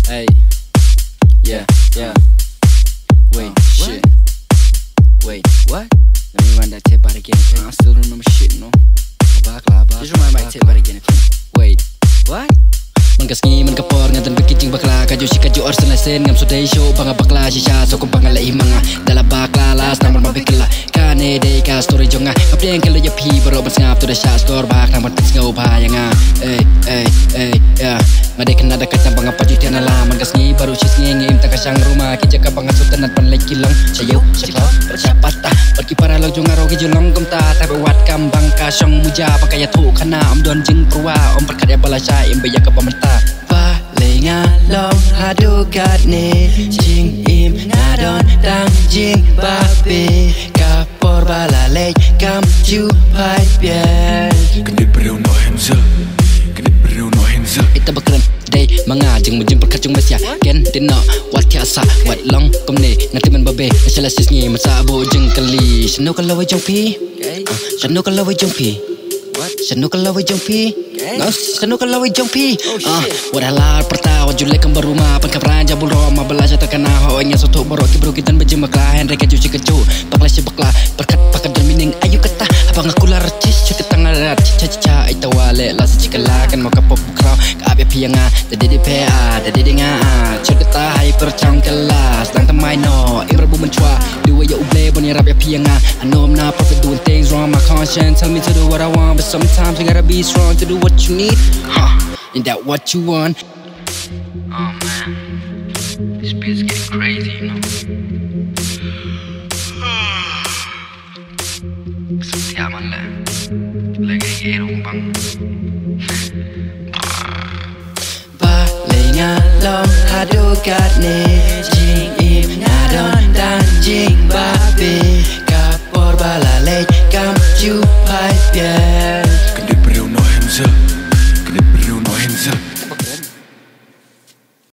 Hey, yeah, yeah. Wait, shit. Wait, what? Let me run that tape out again, okay? I still remember shit, no? Bakla. Just remind my tape out again, okay? Wait, what? Man kasngi man kapor ngantan bekicing bakla kaju si kaju arsen lesen ngam sudai show banga bakla shisha so ko banga lai manga dala bakla las namun mabikla kane dei ka story jonga apeng kala ya pi baro ban ngap to the shot store bak namun tis ngau bayanga yeah ngade kena dekat banga paju tiana la man kasngi baru sis ngem ta kasang rumah kijaka banga sultan pan lai kilang sayo sakla persiapata pergi para lau jonga rogi jolong komta tabe wat kambang ka song muja pakaya thu khana om don jing perwa om perkaya balasha em beya ka pamanta Paling long hadu kat ni Jing im ngadon dang jing babi Kapor balalek kam ju pai biar Kini beriu no hensel Kini beriu no hensel Ita bakran day mga jing mujim perkacung besya Ken dino wat tiasa wat long komne Ngati man babe Nasyala sis ngi masabo jing kali Sanu kalau wajong pi Sanu kalau wajong pi Sanu kalau wajong pi Sanu kalau wajong pi Wadalah pertawa julek kembar rumah Pengkapran jabul roma Belajar terkena Hoanya sotok borok Kibru kita berjumpa kelahan Reka cuci kecu Bakla si bakla Perkat pakat dan mining Ayu kata Abang aku lah recis Cuka tangan rat Cica-cica Ita wale Lasa cikala Kan mau kapop bukrau Kaabe pianga Dede di PA Dede di ngaa Cudeta hai percang kelas Dang temai no Ibrabu mencua Dua ya uble Boni rap ya pianga I know I'm not perfect Doing things wrong My conscience Tell me to do what I want But sometimes you gotta be strong To do what you need Ain't that what you want? Oh man, this beat's getting crazy, you know. Seperti aman lah, lagi gerung bang. Paling long hadu kat ni Jing im ngadon dan jing babi